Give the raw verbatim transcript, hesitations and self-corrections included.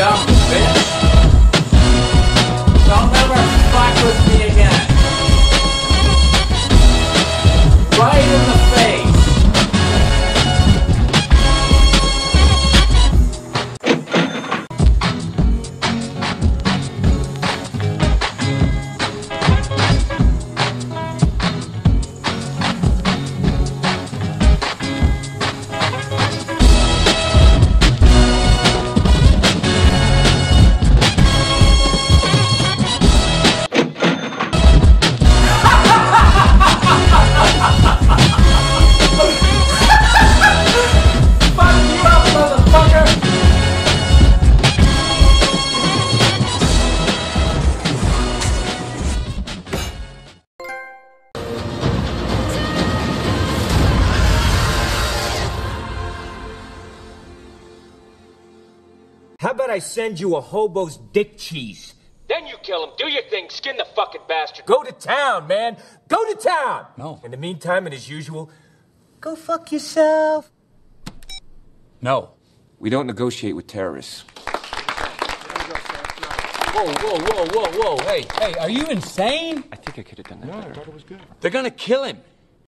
dumb bitch. Don't ever fuck with me again. Right in the face. How about I send you a hobo's dick cheese? Then you kill him, do your thing, skin the fucking bastard. Go to town, man. Go to town. No. In the meantime, and as usual, go fuck yourself. No. We don't negotiate with terrorists. Whoa, whoa, whoa, whoa, whoa. Hey, hey, are you insane? I think I could have done that No, better. I thought it was good. They're gonna kill him.